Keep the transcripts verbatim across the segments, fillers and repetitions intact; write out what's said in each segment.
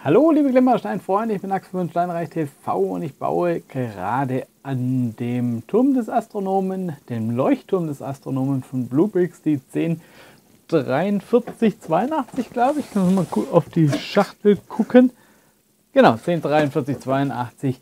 Hallo liebe Klimperstein-Freunde, ich bin Axel von Steinreich T V und ich baue gerade an dem Turm des Astronomen, dem Leuchtturm des Astronomen von Bluebricks, die zehn dreiundvierzig zweiundachtzig, glaube ich. Können wir mal auf die Schachtel gucken. Genau, zehn dreiundvierzig zweiundachtzig,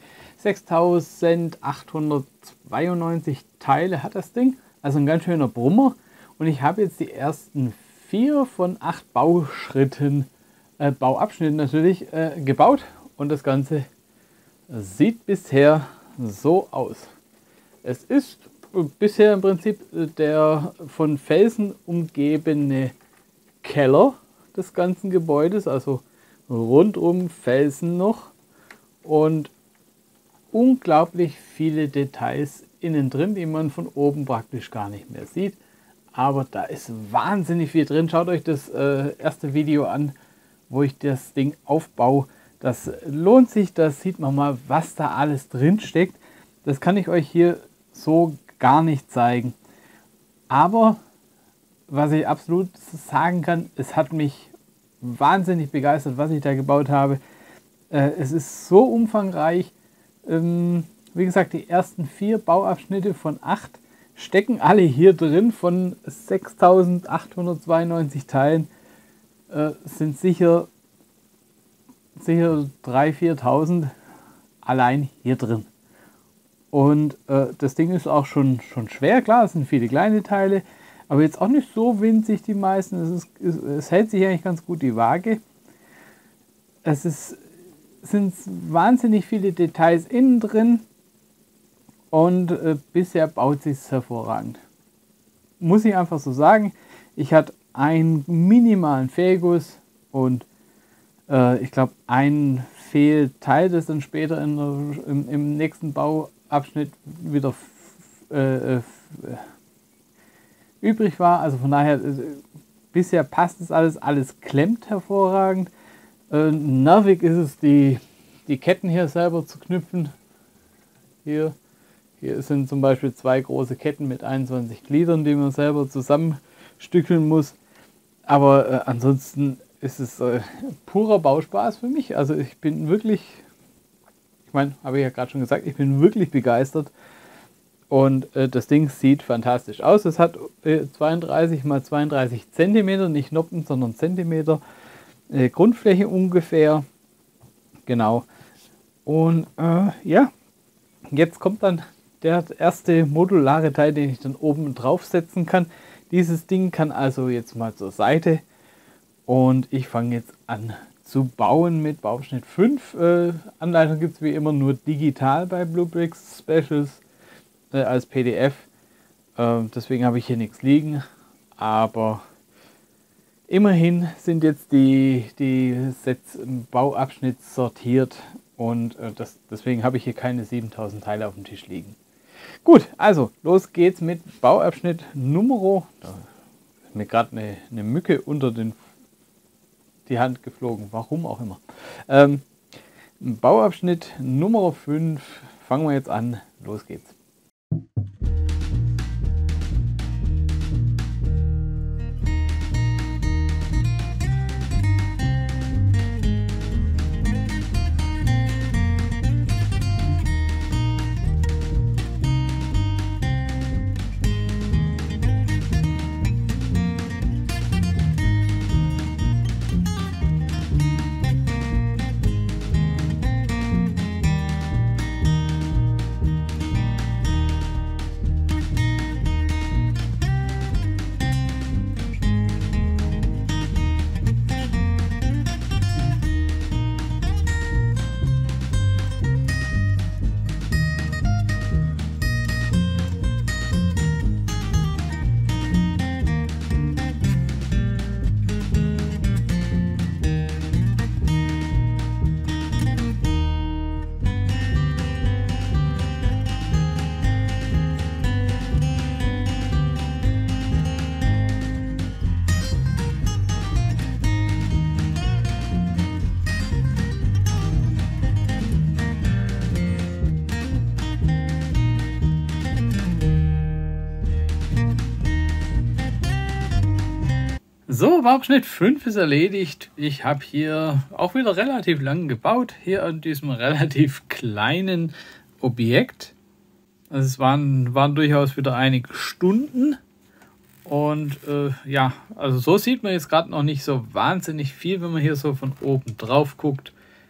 sechstausendachthundertzweiundneunzig Teile hat das Ding, also ein ganz schöner Brummer. Und ich habe jetzt die ersten vier von acht Bauschritten Äh, Bauabschnitt natürlich äh, gebaut und das Ganze sieht bisher so aus. Es ist bisher im Prinzip der von Felsen umgebene Keller des ganzen Gebäudes, also rundum Felsen noch und unglaublich viele Details innen drin, die man von oben praktisch gar nicht mehr sieht. Aber da ist wahnsinnig viel drin. Schaut euch das äh, erste Video an, wo ich das Ding aufbaue. Das lohnt sich, das sieht man mal, was da alles drin steckt. Das kann ich euch hier so gar nicht zeigen. Aber was ich absolut sagen kann, es hat mich wahnsinnig begeistert, was ich da gebaut habe. Es ist so umfangreich. Wie gesagt, die ersten vier Bauabschnitte von acht stecken alle hier drin von sechstausendachthundertzweiundneunzig Teilen. Sind sicher, sicher dreitausend, viertausend allein hier drin. Und äh, das Ding ist auch schon, schon schwer, klar, es sind viele kleine Teile, aber jetzt auch nicht so winzig die meisten. Es, ist, es, es hält sich eigentlich ganz gut die Waage. Es ist, sind wahnsinnig viele Details innen drin und äh, bisher baut sich es hervorragend. Muss ich einfach so sagen. Ich hatte einen minimalen Fehlguss und äh, ich glaube ein Fehlteil, das dann später in der, im, im nächsten Bauabschnitt wieder äh, äh, übrig war. Also von daher, äh, bisher passt es alles, alles klemmt hervorragend. Äh, nervig ist es, die, die Ketten hier selber zu knüpfen. Hier, hier sind zum Beispiel zwei große Ketten mit einundzwanzig Gliedern, die man selber zusammenstückeln muss. Aber äh, ansonsten ist es äh, purer Bauspaß für mich. Also ich bin wirklich, ich meine, habe ich ja gerade schon gesagt, ich bin wirklich begeistert. Und äh, das Ding sieht fantastisch aus. Es hat äh, zweiunddreißig mal zweiunddreißig Zentimeter, nicht Noppen, sondern Zentimeter äh, Grundfläche ungefähr. Genau. Und äh, ja, jetzt kommt dann der erste modulare Teil, den ich dann oben drauf setzen kann. Dieses Ding kann also jetzt mal zur Seite und ich fange jetzt an zu bauen mit Bauabschnitt fünf. Äh, Anleitung gibt es wie immer nur digital bei Bluebricks Specials äh, als P D F. Äh, deswegen habe ich hier nichts liegen, aber immerhin sind jetzt die, die Sets im Bauabschnitt sortiert und äh, das, deswegen habe ich hier keine siebentausend Teile auf dem Tisch liegen. Gut, also los geht's mit Bauabschnitt Nummer, da ist mir gerade eine, eine Mücke unter den, die Hand geflogen, warum auch immer. Ähm, Bauabschnitt Nummer fünf, fangen wir jetzt an, los geht's. So, Bauabschnitt fünf ist erledigt. Ich habe hier auch wieder relativ lang gebaut, hier an diesem relativ kleinen Objekt. Also es waren, waren durchaus wieder einige Stunden. Und äh, ja, also so sieht man jetzt gerade noch nicht so wahnsinnig viel, wenn man hier so von oben drauf guckt.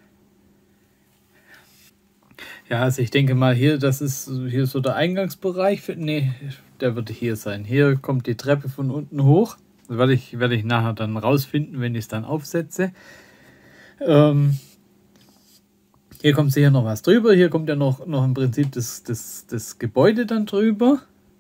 Ja, also ich denke mal hier, das ist hier so der Eingangsbereich. Für, nee, der wird hier sein. Hier kommt die Treppe von unten hoch. Das werde ich, werde ich nachher dann rausfinden, wenn ich es dann aufsetze. Ähm, hier kommt sicher noch was drüber. Hier kommt ja noch, noch im Prinzip das, das, das Gebäude dann drüber.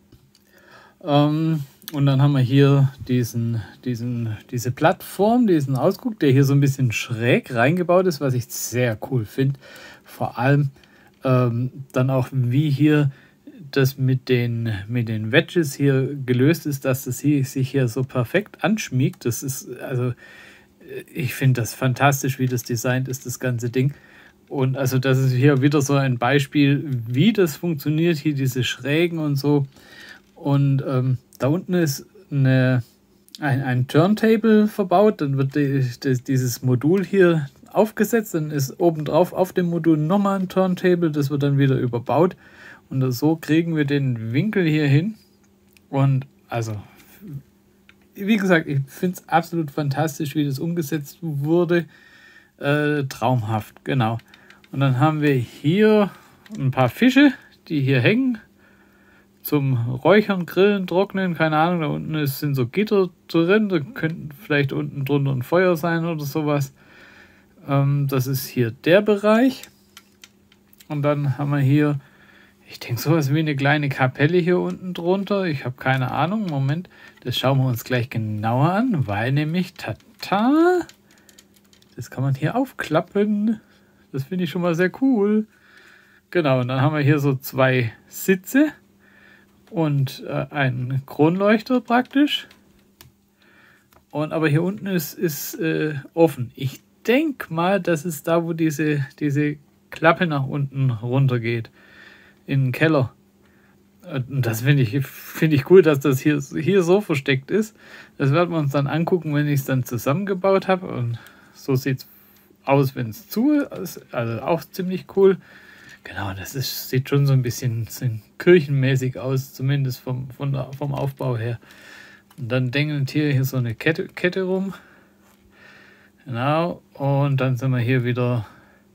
Ähm, und dann haben wir hier diesen, diesen, diese Plattform, diesen Ausguck, der hier so ein bisschen schräg reingebaut ist, was ich sehr cool finde. Vor allem ähm, dann auch, wie hier das mit den, mit den Wedges hier gelöst ist, dass das hier, sich hier so perfekt anschmiegt. Das ist, also, ich finde das fantastisch, wie das designt ist, das ganze Ding. Und also das ist hier wieder so ein Beispiel, wie das funktioniert, hier diese Schrägen und so. Und ähm, da unten ist eine, ein, ein Turntable verbaut, dann wird die, die, dieses Modul hier aufgesetzt, dann ist obendrauf auf dem Modul nochmal ein Turntable, das wird dann wieder überbaut und so kriegen wir den Winkel hier hin. Und also, wie gesagt, ich finde es absolut fantastisch, wie das umgesetzt wurde. Äh, traumhaft, genau. Und dann haben wir hier ein paar Fische, die hier hängen. Zum Räuchern, Grillen, Trocknen, keine Ahnung, da unten ist, sind so Gitter drin, da könnten vielleicht unten drunter ein Feuer sein oder sowas. Ähm, das ist hier der Bereich. Und dann haben wir hier, ich denke sowas wie eine kleine Kapelle hier unten drunter. Ich habe keine Ahnung, Moment, das schauen wir uns gleich genauer an, weil nämlich, tata, das kann man hier aufklappen. Das finde ich schon mal sehr cool. Genau, und dann haben wir hier so zwei Sitze. Und äh, ein Kronleuchter praktisch. Und aber hier unten ist, ist äh, offen. Ich denke mal, das ist da, wo diese, diese Klappe nach unten runter geht. In den Keller. Und das finde ich, find ich cool, dass das hier, hier so versteckt ist. Das werden wir uns dann angucken, wenn ich es dann zusammengebaut habe. Und so sieht es aus, wenn es zu ist. Also auch ziemlich cool. Genau, das ist, sieht schon so ein bisschen kirchenmäßig aus, zumindest vom, von der, vom Aufbau her. Und dann dengelt hier, hier so eine Kette, Kette rum. Genau, und dann sind wir hier wieder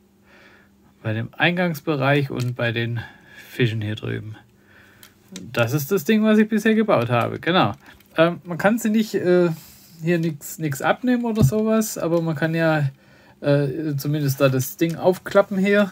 bei dem Eingangsbereich und bei den Fischen hier drüben. Das ist das Ding, was ich bisher gebaut habe, genau. Ähm, man kann sie nicht äh, hier nichts abnehmen oder sowas, aber man kann ja äh, zumindest da das Ding aufklappen hier.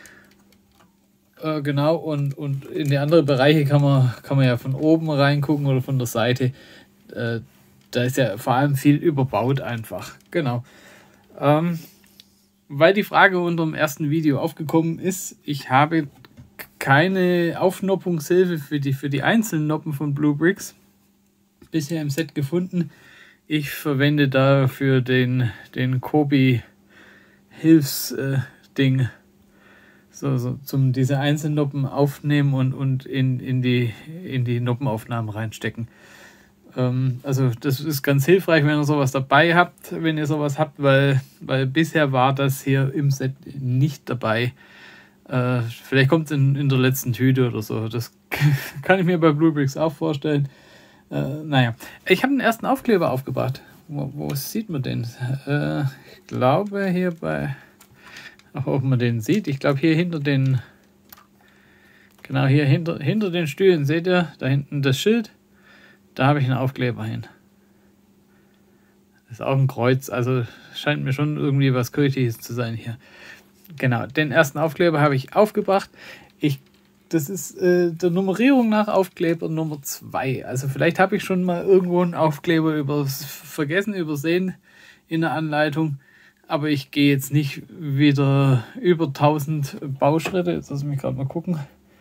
Genau, und, und in die anderen Bereiche kann man, kann man ja von oben reingucken oder von der Seite. Äh, da ist ja vor allem viel überbaut einfach. Genau. Ähm, weil die Frage unter dem ersten Video aufgekommen ist, ich habe keine Aufnoppungshilfe für die, für die einzelnen Noppen von Bluebricks bisher im Set gefunden. Ich verwende dafür den, den Kobi Hilfs-Ding. Äh, So, so zum diese einzelnen Noppen aufnehmen und, und in, in, die, in die Noppenaufnahmen reinstecken. Ähm, also das ist ganz hilfreich, wenn ihr sowas dabei habt, wenn ihr sowas habt, weil, weil bisher war das hier im Set nicht dabei. Äh, vielleicht kommt es in, in der letzten Tüte oder so. Das kann ich mir bei Bluebricks auch vorstellen. Äh, naja, ich habe den ersten Aufkleber aufgebracht. Wo, wo sieht man den? Äh, ich glaube hier bei... Ob man den sieht. Ich glaube hier hinter den, genau hier hinter, hinter den Stühlen, seht ihr, da hinten das Schild, da habe ich einen Aufkleber hin. Das ist auch ein Kreuz, also scheint mir schon irgendwie was Kirchliches zu sein hier. Genau, den ersten Aufkleber habe ich aufgebracht. Ich, das ist äh, der Nummerierung nach Aufkleber Nummer zwei. Also vielleicht habe ich schon mal irgendwo einen Aufkleber übers, vergessen, übersehen in der Anleitung. Aber ich gehe jetzt nicht wieder über tausend Bauschritte. Jetzt lass mich gerade mal gucken,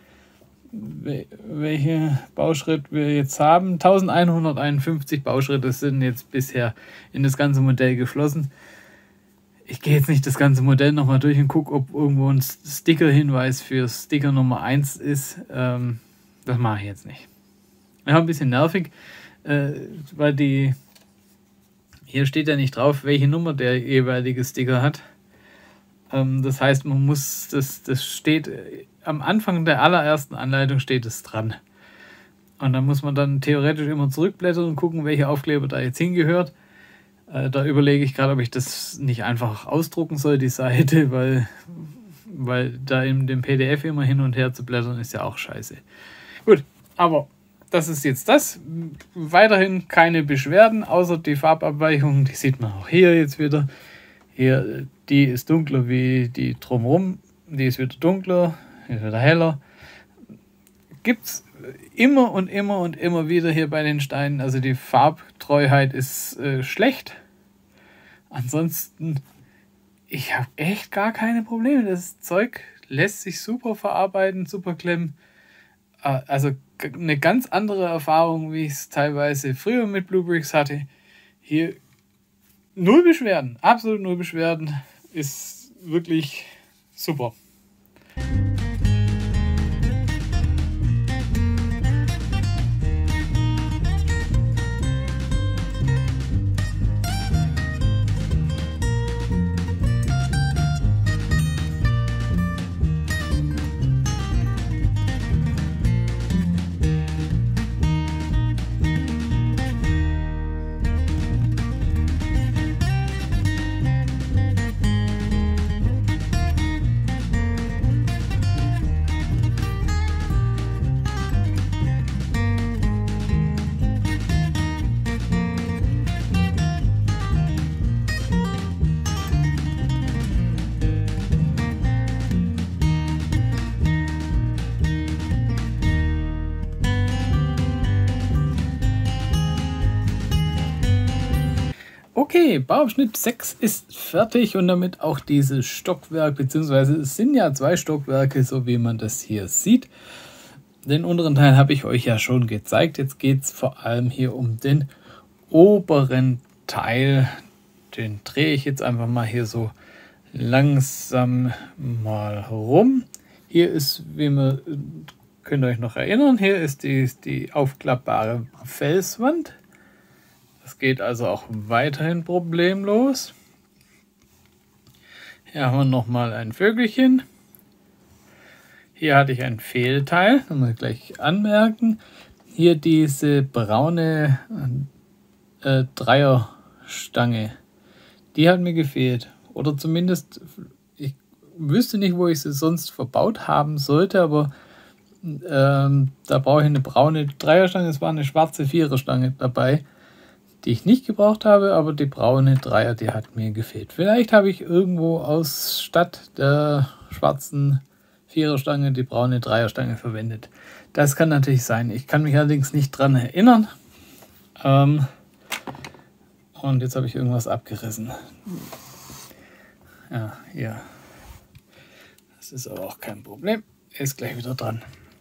welche Bauschritt wir jetzt haben. elfhunderteinundfünfzig Bauschritte sind jetzt bisher in das ganze Modell geflossen. Ich gehe jetzt nicht das ganze Modell nochmal durch und gucke, ob irgendwo ein Sticker-Hinweis für Sticker Nummer eins ist. Ähm, das mache ich jetzt nicht. Ja, ein bisschen nervig, äh, weil die Hier steht ja nicht drauf, welche Nummer der jeweilige Sticker hat. Ähm, das heißt, man muss, das, das steht, am Anfang der allerersten Anleitung steht es dran. Und dann muss man dann theoretisch immer zurückblättern und gucken, welcher Aufkleber da jetzt hingehört. Äh, da überlege ich gerade, ob ich das nicht einfach ausdrucken soll, die Seite, weil, weil da in dem P D F immer hin und her zu blättern ist ja auch scheiße. Gut, aber das ist jetzt das. Weiterhin keine Beschwerden, außer die Farbabweichung. Die sieht man auch hier jetzt wieder. Hier, die ist dunkler wie die drumherum. Die ist wieder dunkler, ist wieder heller. Gibt es immer und immer und immer wieder hier bei den Steinen. Also die Farbtreuheit ist äh, schlecht. Ansonsten, ich habe echt gar keine Probleme. Das Zeug lässt sich super verarbeiten, super klemmen. Also eine ganz andere Erfahrung, wie ich es teilweise früher mit Bluebricks hatte. Hier null Beschwerden, absolut null Beschwerden. Ist wirklich super. Okay, Bauabschnitt sechs ist fertig und damit auch dieses Stockwerk, beziehungsweise es sind ja zwei Stockwerke, so wie man das hier sieht. Den unteren Teil habe ich euch ja schon gezeigt. Jetzt geht es vor allem hier um den oberen Teil. Den drehe ich jetzt einfach mal hier so langsam mal rum. Hier ist, wie man, könnt ihr euch noch erinnern, hier ist die, die aufklappbare Felswand. Das geht also auch weiterhin problemlos. Hier haben wir nochmal ein Vögelchen. Hier hatte ich ein Fehlteil, das muss ich gleich anmerken. Hier diese braune äh, Dreierstange, die hat mir gefehlt. Oder zumindest, ich wüsste nicht, wo ich sie sonst verbaut haben sollte, aber ähm, da brauche ich eine braune Dreierstange. Es war eine schwarze Viererstange dabei, die ich nicht gebraucht habe, aber die braune Dreier, die hat mir gefehlt. Vielleicht habe ich irgendwo aus statt der schwarzen Viererstange die braune Dreierstange verwendet. Das kann natürlich sein. Ich kann mich allerdings nicht dran erinnern. Ähm und jetzt habe ich irgendwas abgerissen. Ja, hier. Das ist aber auch kein Problem. Ist gleich wieder dran.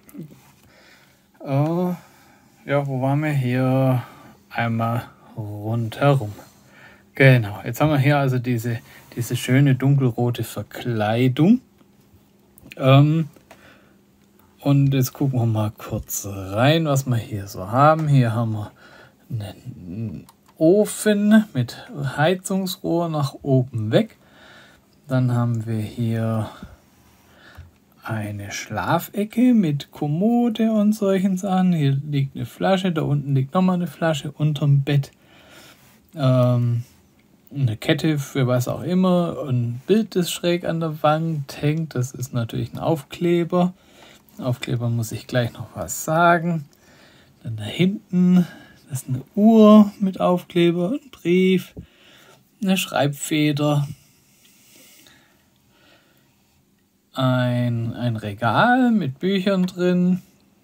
Oh, ja, wo waren wir? Hier einmal rundherum. Genau, jetzt haben wir hier also diese, diese schöne dunkelrote Verkleidung. Ähm, und jetzt gucken wir mal kurz rein, was wir hier so haben. Hier haben wir einen Ofen mit Heizungsrohr nach oben weg. Dann haben wir hier eine Schlafecke mit Kommode und solchen Sachen. Hier liegt eine Flasche, da unten liegt nochmal eine Flasche unterm Bett. Ähm, eine Kette für was auch immer. Ein Bild, das schräg an der Wand hängt. Das ist natürlich ein Aufkleber. Aufkleber muss ich gleich noch was sagen. Dann da hinten, das ist eine Uhr mit Aufkleber, ein Brief, eine Schreibfeder. Ein, ein Regal mit Büchern drin.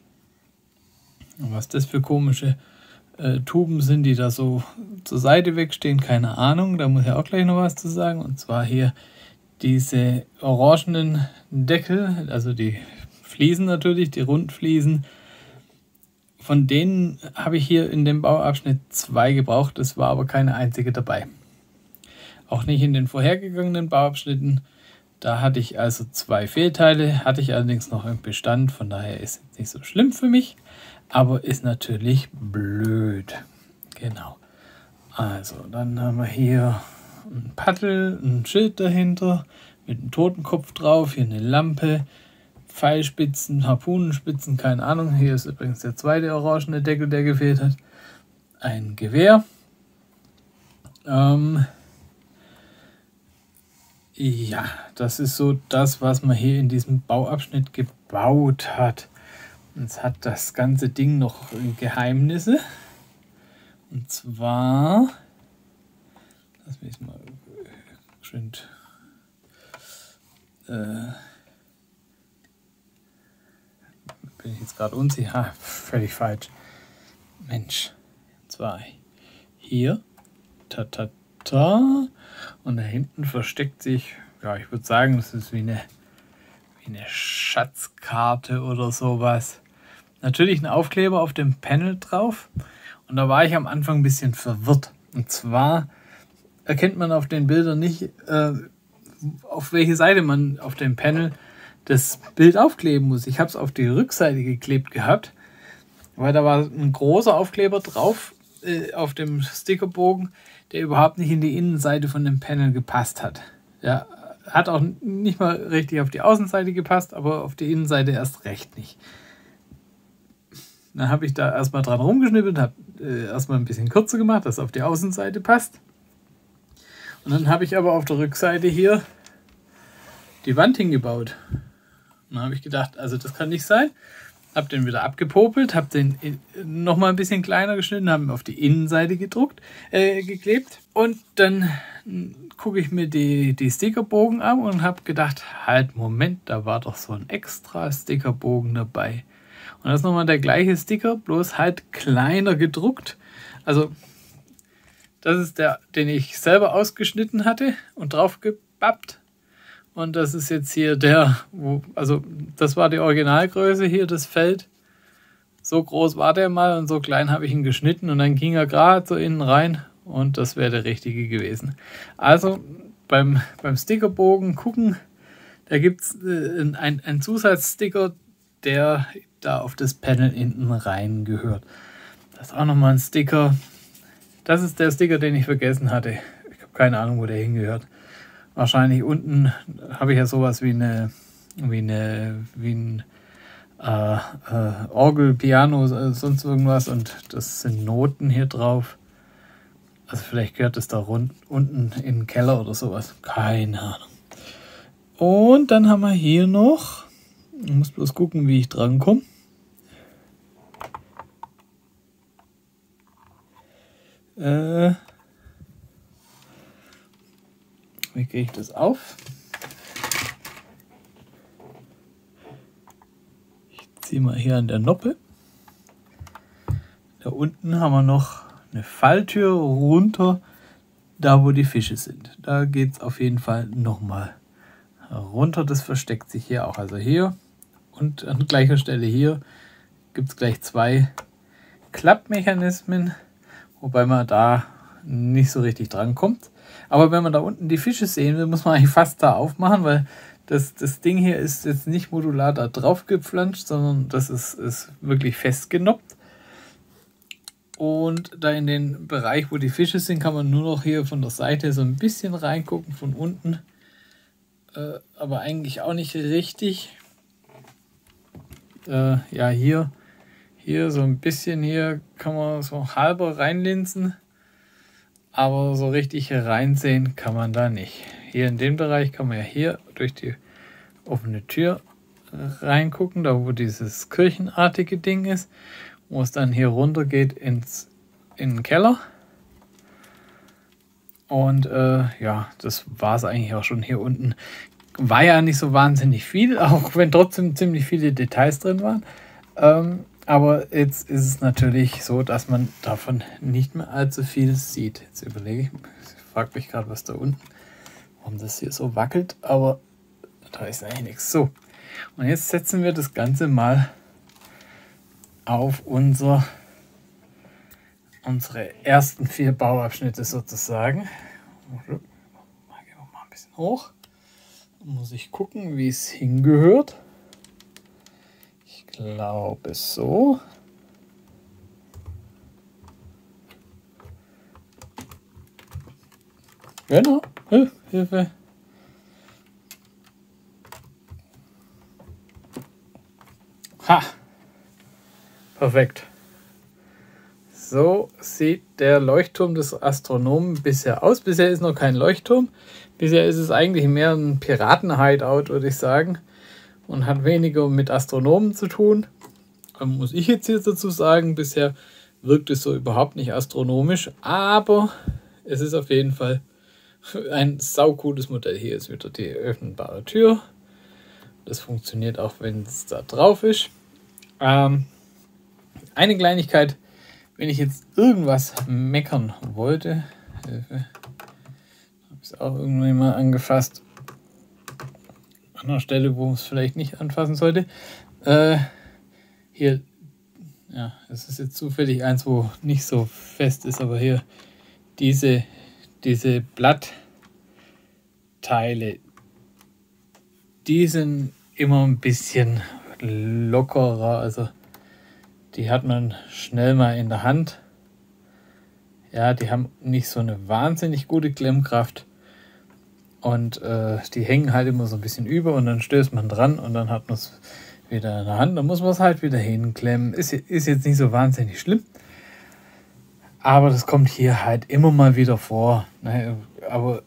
Was das für komische äh, Tuben sind, die da so zur Seite wegstehen, keine Ahnung. Da muss ich auch gleich noch was zu sagen. Und zwar hier diese orangenen Deckel, also die Fliesen natürlich, die Rundfliesen. Von denen habe ich hier in dem Bauabschnitt zwei gebraucht. Es war aber keine einzige dabei. Auch nicht in den vorhergegangenen Bauabschnitten. Da hatte ich also zwei Fehlteile, hatte ich allerdings noch im Bestand, von daher ist es nicht so schlimm für mich, aber ist natürlich blöd. Genau. Also, dann haben wir hier ein Paddel, ein Schild dahinter mit einem Totenkopf drauf, hier eine Lampe, Pfeilspitzen, Harpunenspitzen, keine Ahnung. Hier ist übrigens der zweite orangene Deckel, der gefehlt hat. Ein Gewehr. Ähm ja, das ist so das, was man hier in diesem Bauabschnitt gebaut hat. Jetzt hat das ganze Ding noch Geheimnisse. Und zwar, lass mich mal schön, äh, bin ich jetzt gerade unsicher, ha, völlig falsch. Mensch, zwei. Hier, ta ta ta, und da hinten versteckt sich, ja, ich würde sagen, das ist wie eine, wie eine Schatzkarte oder sowas. Natürlich ein Aufkleber auf dem Panel drauf. Und da war ich am Anfang ein bisschen verwirrt. Und zwar erkennt man auf den Bildern nicht, äh, auf welche Seite man auf dem Panel das Bild aufkleben muss. Ich habe es auf die Rückseite geklebt gehabt, weil da war ein großer Aufkleber drauf äh, auf dem Stickerbogen, der überhaupt nicht in die Innenseite von dem Panel gepasst hat. Ja, hat auch nicht mal richtig auf die Außenseite gepasst, aber auf die Innenseite erst recht nicht. Dann habe ich da erstmal dran rumgeschnippelt, habe äh, erstmal ein bisschen kürzer gemacht, dass es auf die Außenseite passt. Und dann habe ich aber auf der Rückseite hier die Wand hingebaut. Und dann habe ich gedacht, also das kann nicht sein. Habe den wieder abgepopelt, habe den nochmal ein bisschen kleiner geschnitten, habe ihn auf die Innenseite gedruckt, äh, geklebt. Und dann gucke ich mir die, die Stickerbogen an und habe gedacht, halt, Moment, da war doch so ein extra Stickerbogen dabei. Und das ist nochmal der gleiche Sticker, bloß halt kleiner gedruckt. Also das ist der, den ich selber ausgeschnitten hatte und drauf gebappt. Und das ist jetzt hier der, wo, also das war die Originalgröße hier, das Feld. So groß war der mal und so klein habe ich ihn geschnitten und dann ging er gerade so innen rein und das wäre der richtige gewesen. Also beim, beim Stickerbogen gucken, da gibt es äh, ein, ein Zusatzsticker, der da auf das Panel hinten rein gehört. Das ist auch nochmal ein Sticker. Das ist der Sticker, den ich vergessen hatte. Ich habe keine Ahnung, wo der hingehört. Wahrscheinlich unten habe ich ja sowas wie eine, wie eine, wie ein äh, äh, Orgel, Piano, äh, sonst irgendwas und das sind Noten hier drauf. Also vielleicht gehört das da rund, unten in den Keller oder sowas. Keine Ahnung. Und dann haben wir hier noch, ich muss bloß gucken, wie ich dran komme. Äh, wie kriege ich das auf? Ich ziehe mal hier an der Noppe. Da unten haben wir noch eine Falltür runter, da wo die Fische sind. Da geht es auf jeden Fall nochmal runter. Das versteckt sich hier auch. Also hier und an gleicher Stelle hier gibt es gleich zwei Klappmechanismen, wobei man da nicht so richtig dran kommt. Aber wenn man da unten die Fische sehen will, muss man eigentlich fast da aufmachen, weil das, das Ding hier ist jetzt nicht modular da drauf gepflanscht, sondern das ist, ist wirklich festgenoppt. Und da in den Bereich, wo die Fische sind, kann man nur noch hier von der Seite so ein bisschen reingucken, von unten. Äh, aber eigentlich auch nicht richtig. Äh, ja, hier, hier so ein bisschen, hier kann man so halber reinlinsen. Aber so richtig reinsehen kann man da nicht. Hier in den Bereich kann man ja hier durch die offene Tür reingucken, da wo dieses kirchenartige Ding ist, wo es dann hier runter geht ins, in den Keller. Und äh, ja, das war es eigentlich auch schon hier unten. War ja nicht so wahnsinnig viel, auch wenn trotzdem ziemlich viele Details drin waren. Ähm, aber jetzt ist es natürlich so, dass man davon nicht mehr allzu viel sieht. Jetzt überlege ich, ich frage mich gerade, was da unten, warum das hier so wackelt, aber da ist eigentlich nichts. So, und jetzt setzen wir das Ganze mal auf unser, unsere ersten vier Bauabschnitte sozusagen. Gehen wir mal ein bisschen hoch. Dann muss ich gucken, wie es hingehört. Ich glaube so. Genau. Hilf, Hilfe. Ha. Perfekt. So sieht der Leuchtturm des Astronomen bisher aus. Bisher ist noch kein Leuchtturm. Bisher ist es eigentlich mehr ein Piraten-Hideout, würde ich sagen. Und hat weniger mit Astronomen zu tun. Ähm, muss ich jetzt hier dazu sagen, bisher wirkt es so überhaupt nicht astronomisch. Aber es ist auf jeden Fall ein saucooles Modell. Hier ist wieder die öffnbare Tür. Das funktioniert auch, wenn es da drauf ist. Ähm, eine Kleinigkeit, wenn ich jetzt irgendwas meckern wollte, habe ich es auch irgendwie mal angefasst, an einer Stelle, wo man es vielleicht nicht anfassen sollte. Äh, hier, ja, es ist jetzt zufällig eins, wo nicht so fest ist, aber hier diese, diese Blattteile, die sind immer ein bisschen lockerer, also die hat man schnell mal in der Hand. Ja, die haben nicht so eine wahnsinnig gute Klemmkraft und äh, die hängen halt immer so ein bisschen über und dann stößt man dran und dann hat man es wieder in der Hand. Dann muss man es halt wieder hinklemmen. Ist, ist jetzt nicht so wahnsinnig schlimm, aber das kommt hier halt immer mal wieder vor. Ne? Aber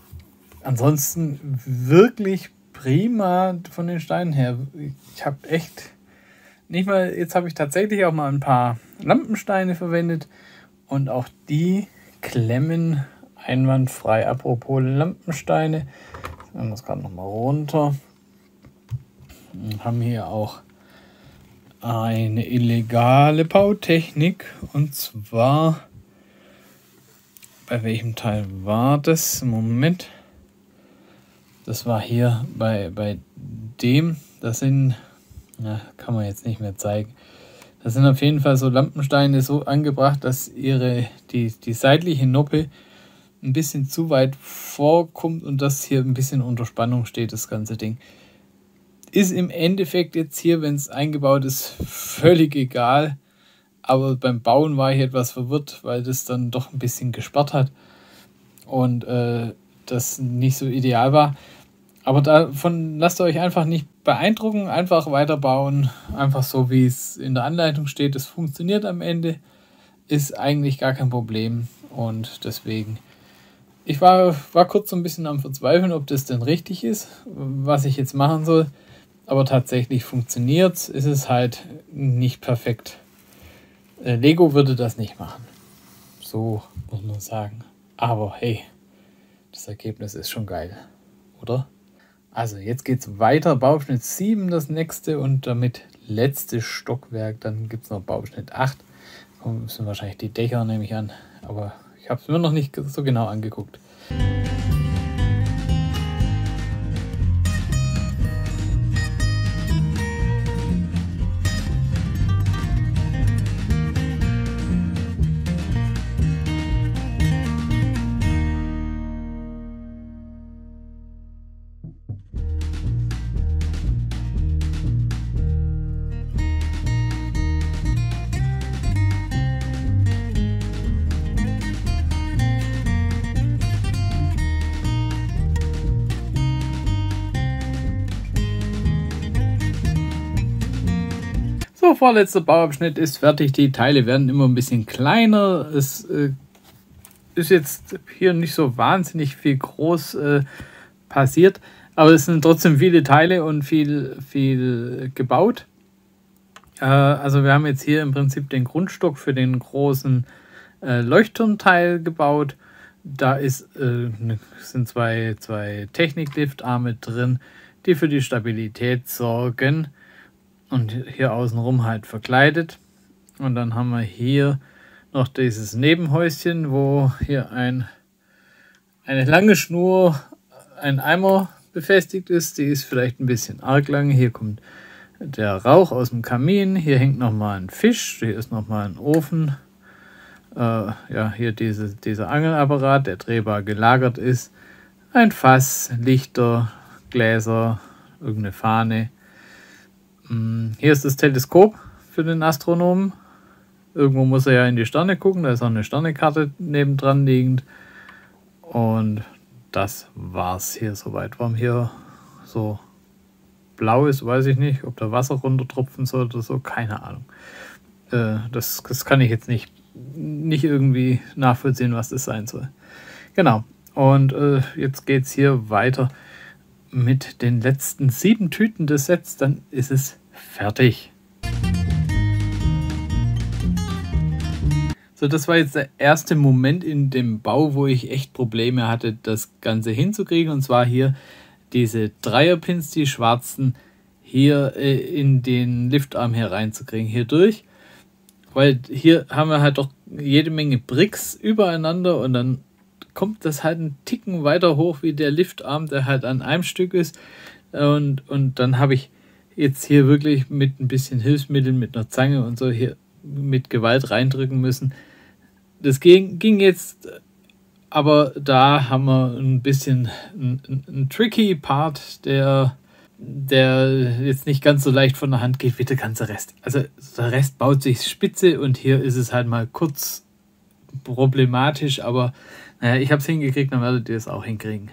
ansonsten wirklich prima von den Steinen her. Ich habe echt nicht mal, jetzt habe ich tatsächlich auch mal ein paar Lampensteine verwendet und auch die klemmen einwandfrei. Apropos Lampensteine, jetzt machen wir das gerade nochmal runter. Wir haben hier auch eine illegale Bautechnik und zwar, bei welchem Teil war das? Moment. Das war hier bei, bei dem, das sind, ja, kann man jetzt nicht mehr zeigen. Das sind auf jeden Fall so Lampensteine so angebracht, dass ihre, die, die seitliche Noppe ein bisschen zu weit vorkommt und das hier ein bisschen unter Spannung steht, das ganze Ding. Ist im Endeffekt jetzt hier, wenn es eingebaut ist, völlig egal. Aber beim Bauen war ich etwas verwirrt, weil das dann doch ein bisschen gesperrt hat und äh, das nicht so ideal war. Aber davon lasst ihr euch einfach nicht beeindrucken, einfach weiterbauen, einfach so wie es in der Anleitung steht. Das funktioniert am Ende, ist eigentlich gar kein Problem und deswegen, ich war, war kurz so ein bisschen am Verzweifeln, ob das denn richtig ist, was ich jetzt machen soll, aber tatsächlich funktioniert es, ist es halt nicht perfekt. Äh, Lego würde das nicht machen, so muss man sagen, aber hey, das Ergebnis ist schon geil, oder? Also jetzt geht es weiter, Bauabschnitt sieben das nächste und damit letzte Stockwerk, dann gibt es noch Bauabschnitt acht. Das sind wahrscheinlich die Dächer, nehme ich an, aber ich habe es mir noch nicht so genau angeguckt. So, vorletzter Bauabschnitt ist fertig. Die Teile werden immer ein bisschen kleiner. Es äh, ist jetzt hier nicht so wahnsinnig viel groß äh, passiert, aber es sind trotzdem viele Teile und viel, viel gebaut. Äh, also wir haben jetzt hier im Prinzip den Grundstock für den großen äh, Leuchtturmteil gebaut. Da ist, äh, ne, sind zwei, zwei Technikliftarme drin, die für die Stabilität sorgen. Und hier außenrum halt verkleidet. Und dann haben wir hier noch dieses Nebenhäuschen, wo hier ein, eine lange Schnur, ein Eimer befestigt ist. Die ist vielleicht ein bisschen arg lang. Hier kommt der Rauch aus dem Kamin. Hier hängt nochmal ein Fisch. Hier ist nochmal ein Ofen. Äh, ja, hier diese, dieser Angelapparat, der drehbar gelagert ist. Ein Fass, Lichter, Gläser, irgendeine Fahne. Hier ist das Teleskop für den Astronomen. Irgendwo muss er ja in die Sterne gucken. Da ist auch eine Sternekarte nebendran liegend. Und das war's hier soweit. Warum hier so blau ist, weiß ich nicht. Ob da Wasser runtertropfen soll oder so, keine Ahnung. Äh, das, das kann ich jetzt nicht, nicht irgendwie nachvollziehen, was das sein soll. Genau. Und äh, jetzt geht es hier weiter mit den letzten sieben Tüten des Sets. Dann ist es fertig. So, das war jetzt der erste Moment in dem Bau, wo ich echt Probleme hatte, das Ganze hinzukriegen. Und zwar hier diese Dreierpins, die schwarzen, hier äh, in den Liftarm hier reinzukriegen, hier durch. Weil hier haben wir halt doch jede Menge Bricks übereinander und dann kommt das halt einen Ticken weiter hoch wie der Liftarm, der halt an einem Stück ist. Und, und dann habe ich jetzt hier wirklich mit ein bisschen Hilfsmitteln, mit einer Zange und so hier mit Gewalt reindrücken müssen. Das ging, ging jetzt, aber da haben wir ein bisschen einen tricky Part, der, der jetzt nicht ganz so leicht von der Hand geht wie der ganze Rest. Also der Rest baut sich spitze und hier ist es halt mal kurz problematisch, aber naja, ich habe es hingekriegt, dann werdet ihr es auch hinkriegen.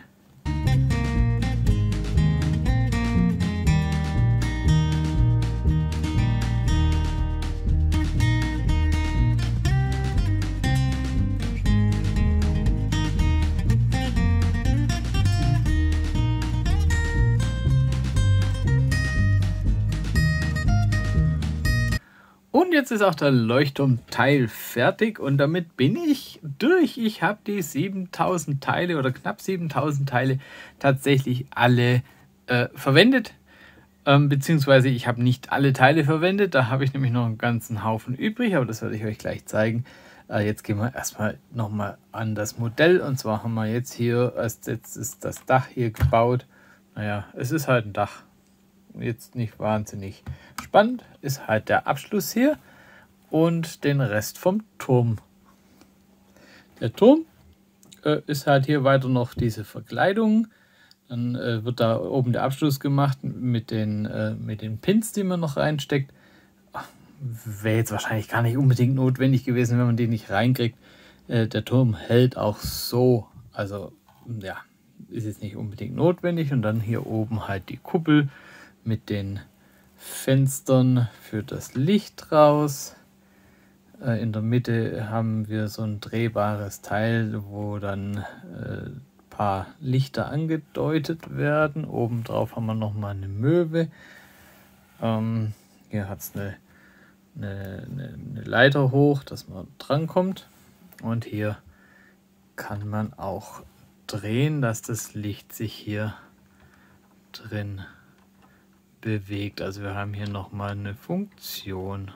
Und jetzt ist auch der Leuchtturmteil fertig und damit bin ich durch. Ich habe die siebentausend Teile oder knapp siebentausend Teile tatsächlich alle äh, verwendet. Ähm, beziehungsweise ich habe nicht alle Teile verwendet, da habe ich nämlich noch einen ganzen Haufen übrig, aber das werde ich euch gleich zeigen. Äh, jetzt gehen wir erstmal nochmal an das Modell und zwar haben wir jetzt hier, als jetzt ist das Dach hier gebaut. Naja, es ist halt ein Dach. Jetzt nicht wahnsinnig spannend, ist halt der Abschluss hier und den Rest vom Turm. Der Turm äh, ist halt hier weiter noch diese Verkleidung. Dann äh, wird da oben der Abschluss gemacht mit den, äh, mit den Pins, die man noch reinsteckt. Wäre jetzt wahrscheinlich gar nicht unbedingt notwendig gewesen, wenn man die nicht reinkriegt. Äh, der Turm hält auch so, also ja, ist jetzt nicht unbedingt notwendig. Und dann hier oben halt die Kuppel mit den Fenstern für das Licht raus. Äh, in der Mitte haben wir so ein drehbares Teil, wo dann äh, ein paar Lichter angedeutet werden. Oben drauf haben wir nochmal eine Möwe. Ähm, hier hat es eine, eine, eine Leiter hoch, dass man drankommt. Und hier kann man auch drehen, dass das Licht sich hier drin bewegt. Also wir haben hier nochmal eine Funktion.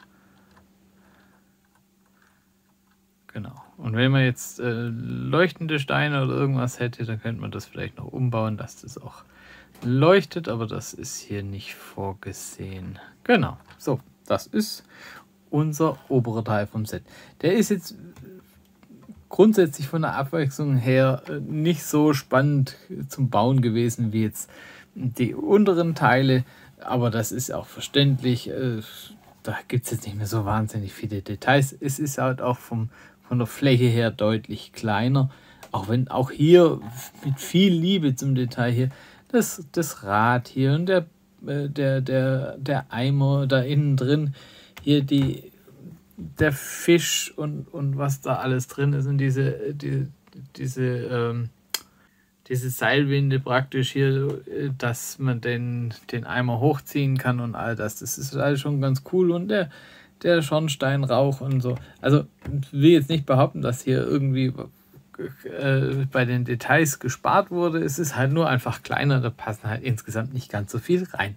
Genau. Und wenn man jetzt äh, leuchtende Steine oder irgendwas hätte, dann könnte man das vielleicht noch umbauen, dass das auch leuchtet, aber das ist hier nicht vorgesehen. Genau. So, das ist unser oberer Teil vom Set. Der ist jetzt grundsätzlich von der Abwechslung her nicht so spannend zum Bauen gewesen wie jetzt die unteren Teile, aber das ist auch verständlich. Da gibt es jetzt nicht mehr so wahnsinnig viele Details. Es ist halt auch vom, von der Fläche her deutlich kleiner, auch wenn auch hier mit viel Liebe zum Detail hier das, das Rad hier und der, der, der, der Eimer da innen drin, hier die, der Fisch und, und was da alles drin ist und diese, die, diese ähm, diese Seilwinde praktisch hier, dass man den, den Eimer hochziehen kann und all das. Das ist alles schon ganz cool und der, der Schornsteinrauch und so. Also ich will jetzt nicht behaupten, dass hier irgendwie äh, bei den Details gespart wurde. Es ist halt nur einfach kleiner, da passen halt insgesamt nicht ganz so viel rein.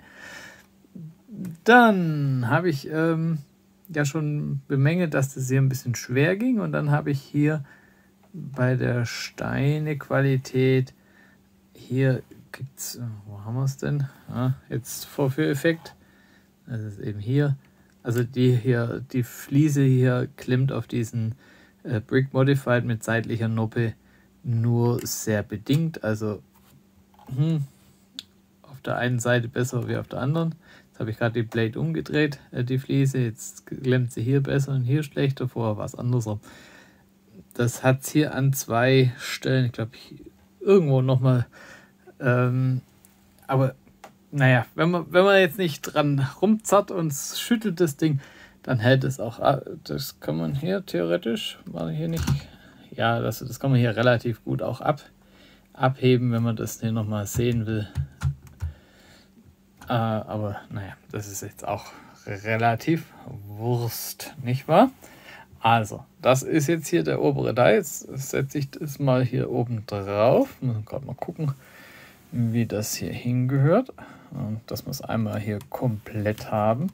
Dann habe ich ähm, ja schon bemängelt, dass das hier ein bisschen schwer ging und dann habe ich hier bei der Steinequalität hier gibt es, wo haben wir es denn? Ja, jetzt Vorführeffekt. Das ist eben hier. Also die hier, die Fliese hier klemmt auf diesen äh, Brick Modified mit seitlicher Noppe nur sehr bedingt. Also hm, auf der einen Seite besser wie auf der anderen. Jetzt habe ich gerade die Blade umgedreht, äh, die Fliese. Jetzt klemmt sie hier besser und hier schlechter. Vorher war es andersrum. das hat es hier an zwei Stellen, ich glaube, irgendwo nochmal. Ähm, aber naja, wenn man, wenn man jetzt nicht dran rumzerrt und schüttelt das Ding, dann hält es auch. Das kann man hier theoretisch, war hier nicht. Ja, das, das kann man hier relativ gut auch ab, abheben, wenn man das hier nochmal sehen will. Äh, aber naja, das ist jetzt auch relativ Wurst, nicht wahr? Also, das ist jetzt hier der obere Teil. Jetzt setze ich das mal hier oben drauf. Muss gerade mal gucken, wie das hier hingehört. Und dass wir es einmal hier komplett haben.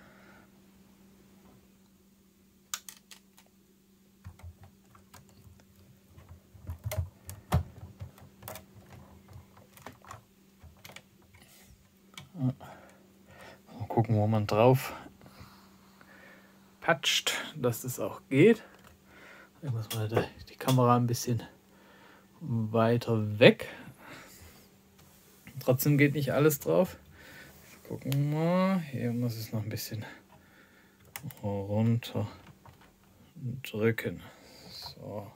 Mal gucken, wo man drauf patscht, dass das auch geht. Ich muss mal die Kamera ein bisschen weiter weg. Trotzdem geht nicht alles drauf. Gucken wir mal. Hier muss es noch ein bisschen runter drücken. So.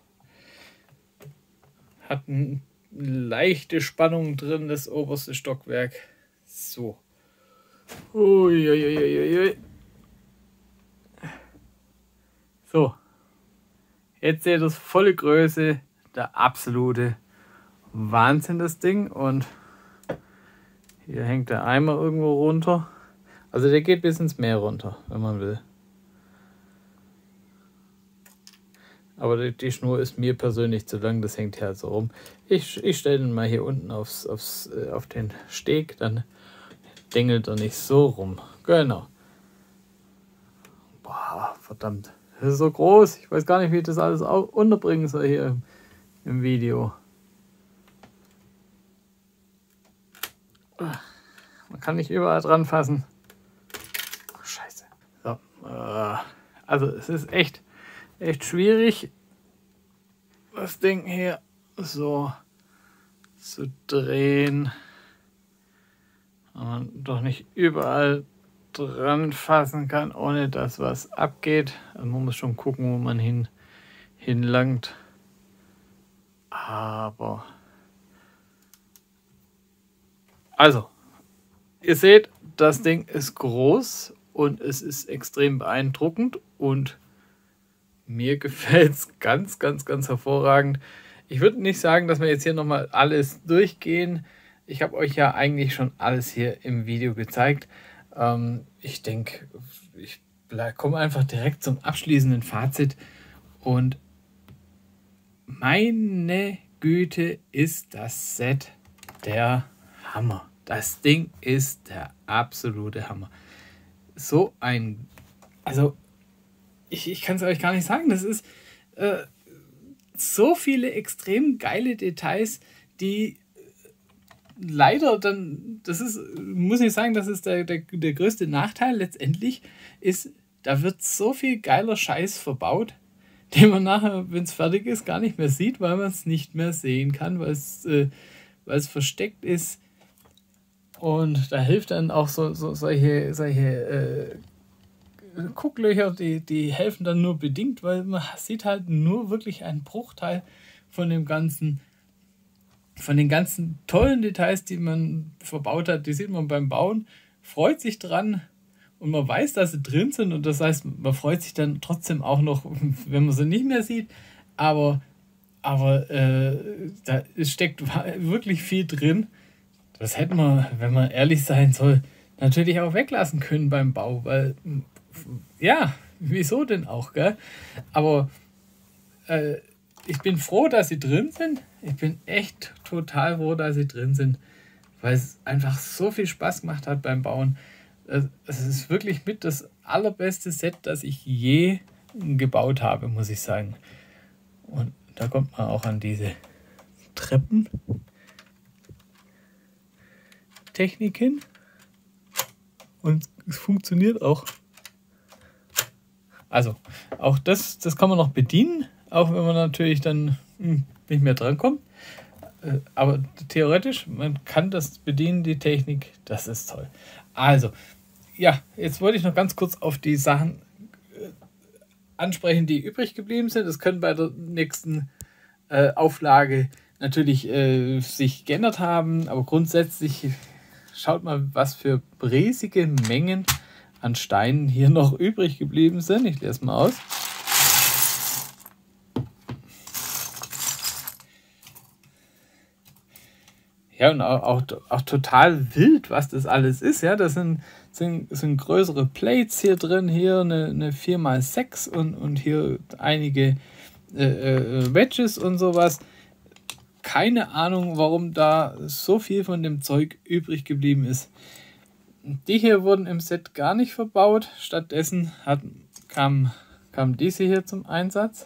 Hat eine leichte Spannung drin, das oberste Stockwerk. So. Uiuiuiui. So. Jetzt seht ihr das volle Größe. Der absolute Wahnsinn, das Ding. Und hier hängt der Eimer irgendwo runter. Also der geht bis ins Meer runter, wenn man will. Aber die, die Schnur ist mir persönlich zu lang, das hängt hier halt so rum. Ich, ich stelle den mal hier unten aufs, aufs, äh, auf den Steg, dann dengelt er nicht so rum. Genau. Boah, verdammt. Das ist so groß. Ich weiß gar nicht, wie ich das alles auch unterbringen soll hier im, im Video. Man kann nicht überall dran fassen. Oh, Scheiße. So, äh, also es ist echt, echt schwierig, das Ding hier so zu drehen. Und man doch nicht überall dran fassen kann, ohne dass was abgeht. Also man muss schon gucken, wo man hin, hinlangt. Aber also, ihr seht, das Ding ist groß und es ist extrem beeindruckend und mir gefällt es ganz, ganz, ganz hervorragend. Ich würde nicht sagen, dass wir jetzt hier nochmal alles durchgehen. Ich habe euch ja eigentlich schon alles hier im Video gezeigt. Ähm, ich denke, ich komme einfach direkt zum abschließenden Fazit. Und meine Güte, ist das Set der Hammer. Das Ding ist der absolute Hammer. So ein, also ich, ich kann es euch gar nicht sagen, das ist äh, so viele extrem geile Details, die leider dann, das ist, muss ich sagen, das ist der, der, der größte Nachteil letztendlich, ist, da wird so viel geiler Scheiß verbaut, den man nachher, wenn es fertig ist, gar nicht mehr sieht, weil man es nicht mehr sehen kann, weil es, äh, weil es versteckt ist. Und da hilft dann auch so, so solche, solche äh, Gucklöcher, die, die helfen dann nur bedingt, weil man sieht halt nur wirklich einen Bruchteil von dem ganzen, von den ganzen tollen Details, die man verbaut hat. Die sieht man beim Bauen, freut sich dran und man weiß, dass sie drin sind und das heißt, man freut sich dann trotzdem auch noch, wenn man sie nicht mehr sieht, aber, aber äh, da steckt wirklich viel drin. Das hätte man, wenn man ehrlich sein soll, natürlich auch weglassen können beim Bau, weil, ja, wieso denn auch, gell? Aber äh, ich bin froh, dass sie drin sind. Ich bin echt total froh, dass sie drin sind, weil es einfach so viel Spaß gemacht hat beim Bauen. Es ist wirklich mit das allerbeste Set, das ich je gebaut habe, muss ich sagen. Und da kommt man auch an diese Treppen. Techniken und es funktioniert auch. Also auch das, das kann man noch bedienen, auch wenn man natürlich dann hm, nicht mehr drankommt. Äh, aber theoretisch, man kann das bedienen, die Technik, das ist toll. Also, ja, jetzt wollte ich noch ganz kurz auf die Sachen äh, ansprechen, die übrig geblieben sind. Das können bei der nächsten äh, Auflage natürlich äh, sich geändert haben, aber grundsätzlich schaut mal, was für riesige Mengen an Steinen hier noch übrig geblieben sind. Ich lese mal aus. Ja, und auch, auch, auch total wild, was das alles ist. Ja, das sind, sind, sind größere Plates hier drin, hier eine, eine vier mal sechs und, und hier einige äh, äh, Wedges und sowas. Keine Ahnung, warum da so viel von dem Zeug übrig geblieben ist. Die hier wurden im Set gar nicht verbaut. Stattdessen hat, kam, kam diese hier zum Einsatz.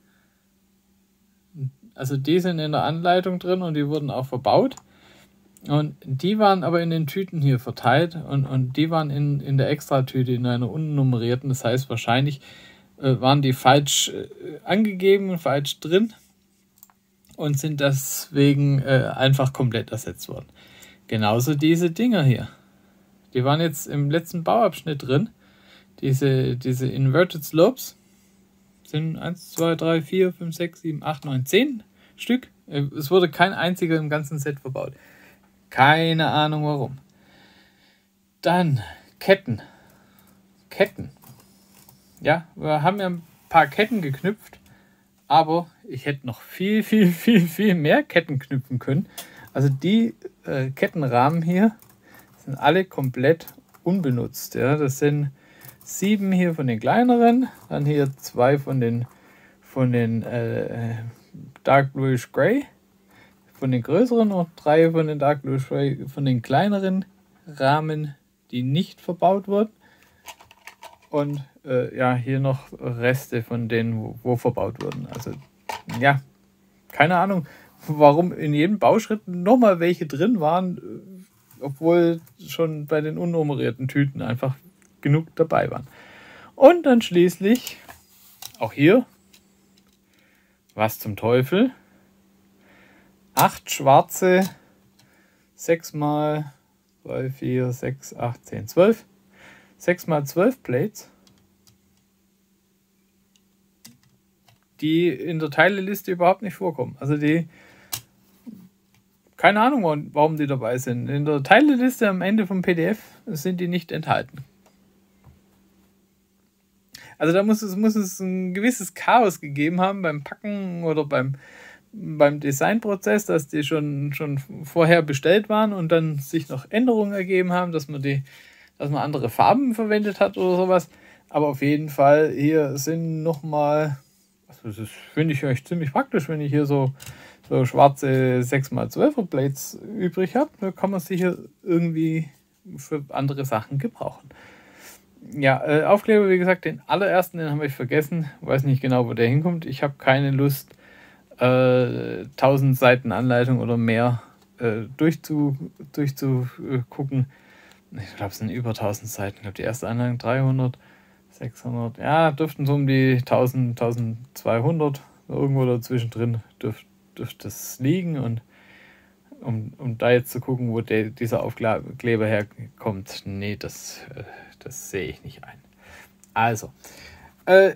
Also die sind in der Anleitung drin und die wurden auch verbaut. Und die waren aber in den Tüten hier verteilt und, und die waren in, in der Extratüte in einer unnummerierten. Das heißt, wahrscheinlich äh, waren die falsch äh, angegeben, falsch drin und sind deswegen äh, einfach komplett ersetzt worden. Genauso diese Dinger hier. Die waren jetzt im letzten Bauabschnitt drin. Diese, diese Inverted Slopes sind eins, zwei, drei, vier, fünf, sechs, sieben, acht, neun, zehn Stück. Es wurde kein einziger im ganzen Set verbaut. Keine Ahnung warum. Dann Ketten. Ketten. Ja, wir haben ja ein paar Ketten geknüpft, aber ich hätte noch viel, viel, viel, viel mehr Ketten knüpfen können. Also die äh, Kettenrahmen hier sind alle komplett unbenutzt. Ja, das sind sieben hier von den kleineren, dann hier zwei von den von den äh, Dark Bluish Gray. Von den größeren und drei von den Dark Blue Gray, von den kleineren Rahmen, die nicht verbaut wurden. Und äh, ja, hier noch Reste von denen, wo, wo verbaut wurden. Also ja, keine Ahnung, warum in jedem Bauschritt nochmal welche drin waren, obwohl schon bei den unnummerierten Tüten einfach genug dabei waren. Und dann schließlich, auch hier, was zum Teufel? Acht schwarze, sechs mal zwei, vier, sechs, acht, zehn, zwölf. sechs mal zwölf Plates, die in der Teileliste überhaupt nicht vorkommen. Also die, keine Ahnung, warum die dabei sind. In der Teileliste am Ende vom P D F sind die nicht enthalten. Also da muss es, muss es ein gewisses Chaos gegeben haben beim Packen oder beim beim Designprozess, dass die schon, schon vorher bestellt waren und dann sich noch Änderungen ergeben haben, dass man die, dass man andere Farben verwendet hat oder sowas. Aber auf jeden Fall, hier sind nochmal, also das finde ich echt ziemlich praktisch, wenn ich hier so, so schwarze sechs mal zwölfer Plates übrig habe, da kann man sie hier irgendwie für andere Sachen gebrauchen. Ja, äh, Aufkleber, wie gesagt, den allerersten, den habe ich vergessen, weiß nicht genau, wo der hinkommt. Ich habe keine Lust, tausend Seiten Anleitung oder mehr äh, durchzu, durchzugucken. Ich glaube, es sind über tausend Seiten. Ich glaube, die erste Anleitung dreihundert, sechshundert, ja, dürften so um die tausend, tausendzweihundert, irgendwo dazwischen drin dürft, dürfte es liegen. Und um, um da jetzt zu gucken, wo der, dieser Aufkleber herkommt, nee, das, äh, das sehe ich nicht ein. Also, äh,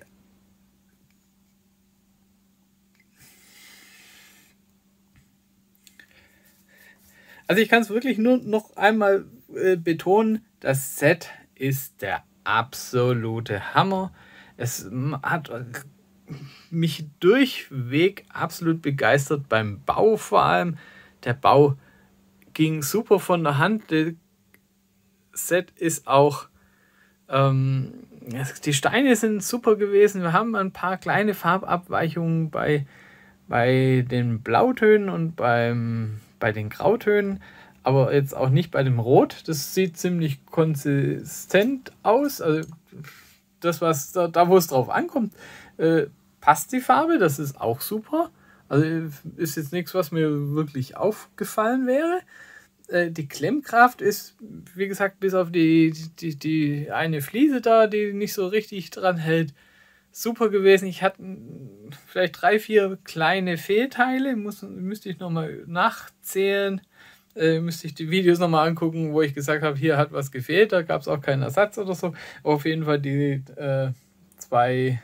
Also ich kann es wirklich nur noch einmal äh, betonen, das Set ist der absolute Hammer. Es hat mich durchweg absolut begeistert beim Bau vor allem. Der Bau ging super von der Hand. Das Set ist auch, ähm, die Steine sind super gewesen. Wir haben ein paar kleine Farbabweichungen bei, bei den Blautönen und beim bei den Grautönen, aber jetzt auch nicht bei dem Rot. Das sieht ziemlich konsistent aus. Also das, was da, da wo es drauf ankommt, äh, passt die Farbe. Das ist auch super. Also ist jetzt nichts, was mir wirklich aufgefallen wäre. Äh, die Klemmkraft ist, wie gesagt, bis auf die, die, die eine Fliese da, die nicht so richtig dran hält, super gewesen. Ich hatte vielleicht drei, vier kleine Fehlteile, muss, müsste ich nochmal nachzählen, äh, müsste ich die Videos nochmal angucken, wo ich gesagt habe, hier hat was gefehlt, da gab es auch keinen Ersatz oder so. Aber auf jeden Fall die äh, zwei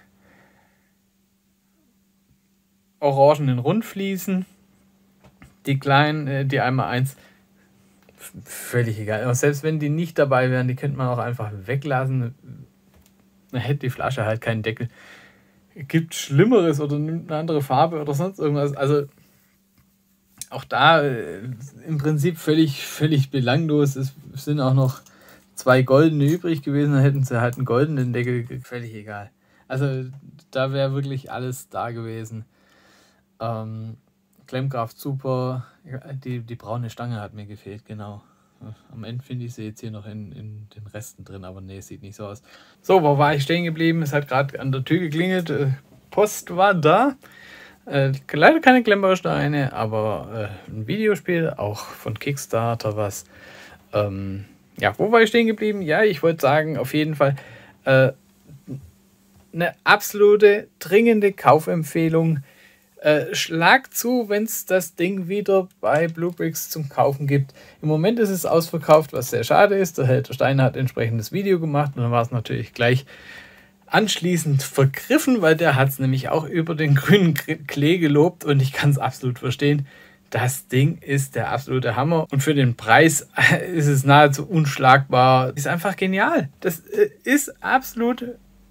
orangenen Rundfliesen. Die kleinen, äh, die einmal eins, völlig egal. Aber selbst wenn die nicht dabei wären, die könnte man auch einfach weglassen. Dann hätte die Flasche halt keinen Deckel. Gibt Schlimmeres oder nimmt eine andere Farbe oder sonst irgendwas. Also auch da äh, im Prinzip völlig, völlig belanglos. Es sind auch noch zwei goldene übrig gewesen, dann hätten sie halt einen goldenen Deckel gekriegt. Völlig egal. Also da wäre wirklich alles da gewesen. Ähm, Klemmkraft super. Die, die braune Stange hat mir gefehlt, genau. Am Ende finde ich sie jetzt hier noch in, in den Resten drin, aber nee, sieht nicht so aus. So, wo war ich stehen geblieben? Es hat gerade an der Tür geklingelt. Post war da. Äh, leider keine Klemmbausteine, aber äh, ein Videospiel, auch von Kickstarter was. Ähm, ja, wo war ich stehen geblieben? Ja, ich wollte sagen, auf jeden Fall äh, eine absolute dringende Kaufempfehlung. Äh, schlag zu, wenn es das Ding wieder bei Bluebricks zum Kaufen gibt. Im Moment ist es ausverkauft, was sehr schade ist. Der Helter Steiner hat entsprechendes Video gemacht und dann war es natürlich gleich anschließend vergriffen, weil der hat es nämlich auch über den grünen Klee gelobt und ich kann es absolut verstehen. Das Ding ist der absolute Hammer und für den Preis ist es nahezu unschlagbar. Ist einfach genial. Das ist absolut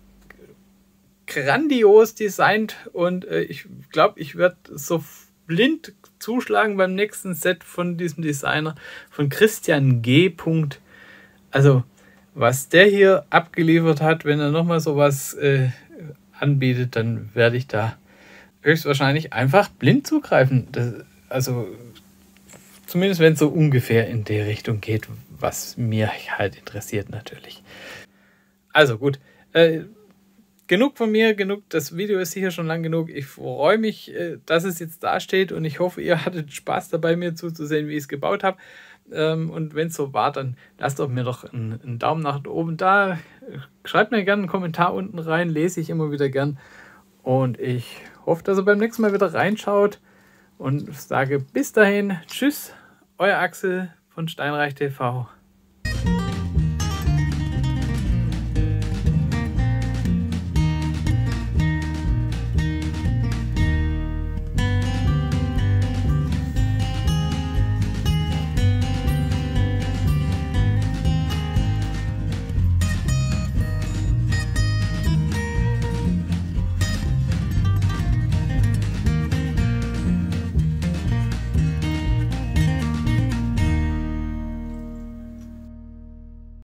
grandios designt und äh, ich glaube, ich werde so blind zuschlagen beim nächsten Set von diesem Designer, von Christian G. Also, was der hier abgeliefert hat, wenn er nochmal sowas äh, anbietet, dann werde ich da höchstwahrscheinlich einfach blind zugreifen. Das, also, zumindest wenn es so ungefähr in die Richtung geht, was mir halt interessiert natürlich. Also gut, äh, genug von mir, genug, das Video ist sicher schon lang genug. Ich freue mich, dass es jetzt da steht und ich hoffe, ihr hattet Spaß dabei, mir zuzusehen, wie ich es gebaut habe. Und wenn es so war, dann lasst doch mir doch einen, einen Daumen nach oben da. Schreibt mir gerne einen Kommentar unten rein, lese ich immer wieder gern. Und ich hoffe, dass ihr beim nächsten Mal wieder reinschaut und sage bis dahin, tschüss, euer Axel von Steinreich T V.